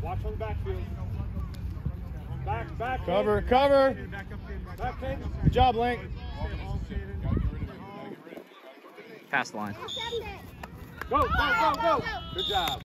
Watch on the backfield. Back. Cover, cover. Back, King. Good job, Link. Pass the line. Go. Good job.